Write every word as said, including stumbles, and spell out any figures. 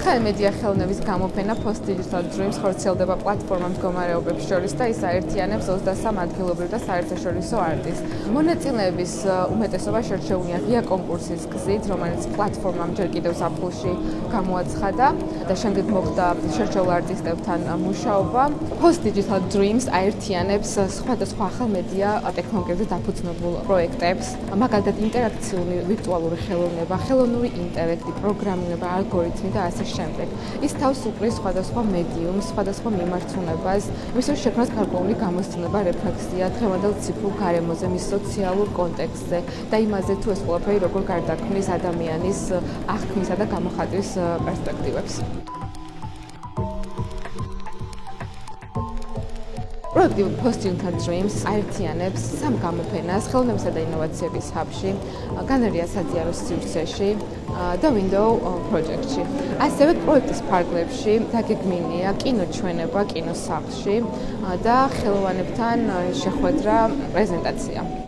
ახალი მედია ხელოვნების გამოფენა Post Digital Dreams ხორციელდება პლატფორმა მდგომარეობებს შორის და ის აერთიანებს ოცდასამ ადგილობრივ და საერთაშორისო არტისტს. მონაწილეების უმეტესობა შერჩეულია ღია კონკურსის გზით, რომელიც პლატფორმამ ჯერ კიდევ ზაფხულში გამოაცხადა და შემდეგ მოხდა შერჩეულ არტისტებთან მუშაობა. Post Digital Dreams აერთიანებს სხვადასხვა ახალ მედია ტექნოლოგიებზე დაფუძნებულ პროექტებს, მაგალითად ინტერაქციული ვირტუალური ხელოვნება, ხელოვნური ინტელექტი, პროგრამირება, ალგორითმი და ასე შემდეგ. ის თავს უყრის სხვადასხვა მედიუმს, სხვადასხვა მიმართულებას, მის შექმნას გარკვეული გამოცდილება, რეფლექსია დღევანდელ ციფრულ გარემოზე, მის სოციალურ კონტექსტზე და იმაზე თუ ეს ყველაფერი როგორ გარდაქმნის ადამიანის აღქმისა და გამოხატვის პერსპექტივებს. პროექტი Post Digital Dreams აერთიანებს სამ გამოფენას ხელოვნებისა და ინოვაციების ჰაბში, გალერეა საძიაროს სივრცეში და Window Project-ში. ასევე პროექტის ფარგლებში დაგეგმილია კინოჩვენება კინოსახლში და ხელოვანებთან შეხვედრა პრეზენტაცია.